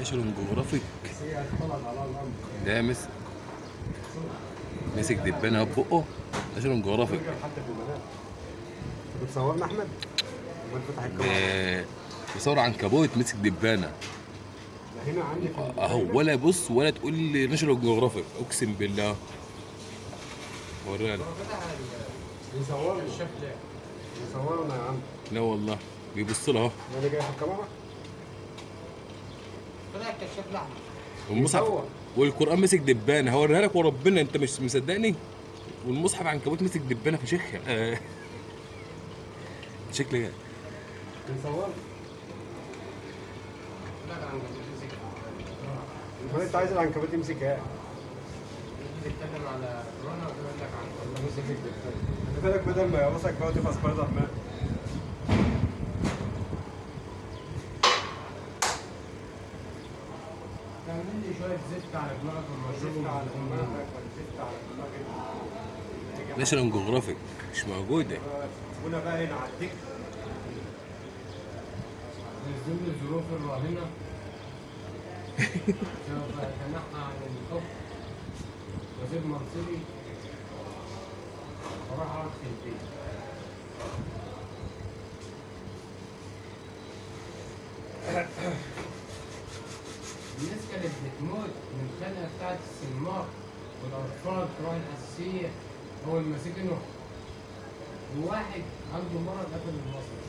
ناشونال جغرافيك. ده مسك دبانه ببقه. ناشونال جغرافيك. بتصورنا احمد؟ امال فتح الكاميرا. بيصور عنكبوت مسك دبانه. هنا عندي اهو ولا بص ولا تقول لي ناشونال جغرافيك اقسم بالله. ورينا. بيصورنا الشيف ده. بيصورنا يا عم. لا والله بيبص لها اهو. انا جاي في الكاميرا. طلع الكشاف لحمه. والمصحف والقران مسك دبانه. هوريها لك وربنا انت مش مصدقني. والمصحف عنكبوت مسك دبانه في شيخها. شكل بيصورنا. طلع العنكبوت مسك. انت عايز العنكبوت يمسك ايه؟ بتتكلم على كورونا ولا بيقول لك عن ولا مسك الدبانه؟ خلي بالك بدل ما يقرصك بقى تبقى سبايدر مان. تعمل لي شويه زفت على دماغك زفت على دماغك ولا زفت على دماغك. ناشونال جغرافيك مش موجوده. هنا بقى هنا على الديك. نزل لي الظروف الراهنه. سوف اتنحى عن الحكم واسيب منصبي واروح اقعد في البيت. الناس كانت بتموت من الخنقه بتاعت السمار والاطفال تروح الحساسيه اول ما سكنوا. وواحد عنده مرض قتل المصري.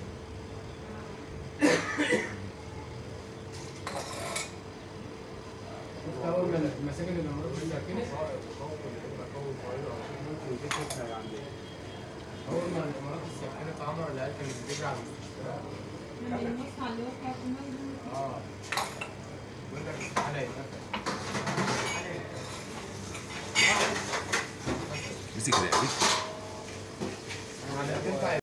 شفت اول ما المساجد الامراض اللي سكنت اول ما الامارات السكنت عمر العيال كانت بتجري على المستشفيات. المصنع اللي هو بتاع اه بيقول لك استحاله يتنفس. مسك رقبتي. يعني